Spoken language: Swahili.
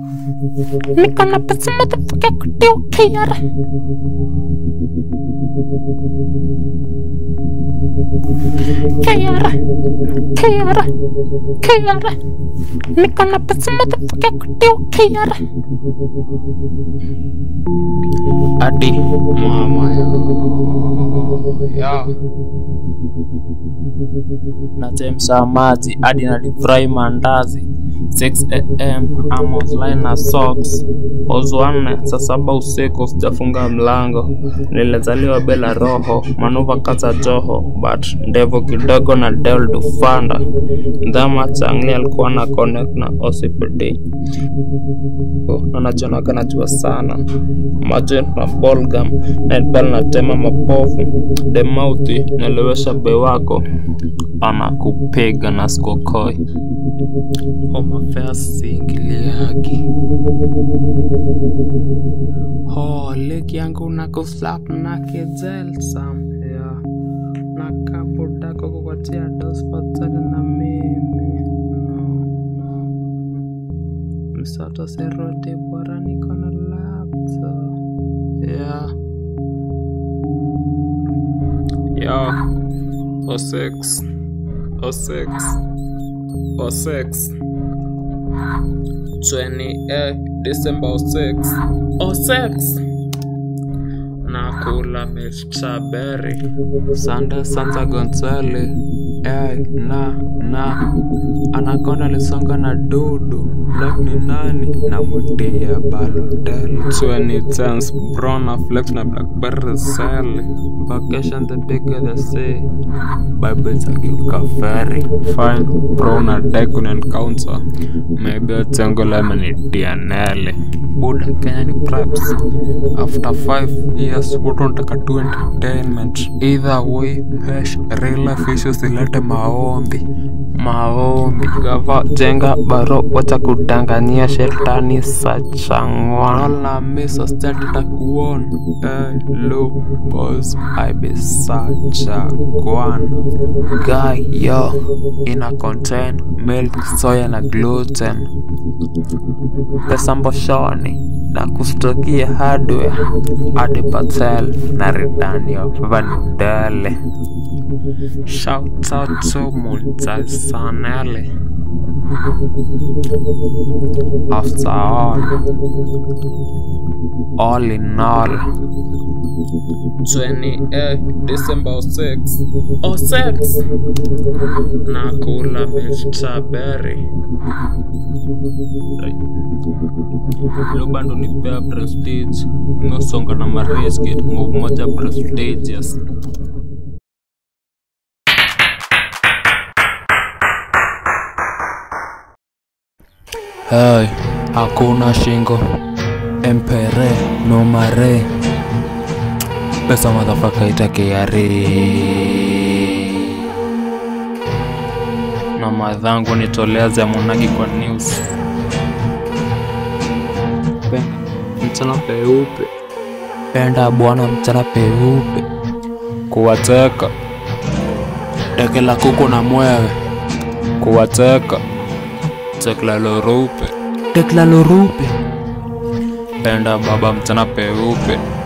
Niko na pesa motherfucker kutia Kiara. Kiara. Niko na pesa motherfucker kutia Kiara. Adi mama ya na temsa maji hadi na fry mandazi 6 am I'm offline na socks Ozwane saa 7 usiku sijafunga mlango nilizaliwa bila roho manuva kaza joho but ndevu kidogo na devil to fanda ndama changi alikuwa na connect na OCPD na najona kana jua sana maji na ballgum na bell na tema mapofu the mouthi nalewesha bewako anakupiga na skokoi Homa fast ingiliaki leki yangu nakuslap na kezel sam ya nakabuda kukuwatia dos patana na mimi no msato serote bora niko na laptop O6 28 December 06 nakula mefchaberi Santa Gonzale na anakonda lisonga na dudu black ni nani na mutia balodel 2010s brown na flex na blackberry cell vacation the bigger the sea bible takiuka ferry fine brown na decon encounter maybe a tango lemon dianele buda Kenya ni preps after 5 years utonataka to entertainment either way mesh real life issues ilete maombi gava jenga baro wacha kudanganyia shetani sachangwa na miso stata kuon low boss I be such a guan guy yo ina contain milk soya na gluten pesa mboshoni na kustokia hardware Adi Patel na ridani of Vanidale shout out to multi-sanele after all in all 28 December 06 nakula mefchaberi Lobando ni pea prestige no songa na maresket move moja prestigious Hey, hakuna shingo empere no mare pesa motherfucker itake yare na madhangu nitolea za monagi kwa news mchana peupe penda bwana mchana peupe kuwateka deke la kuku na mwewe kuwateka tekla lorupe penda baba mchana peupe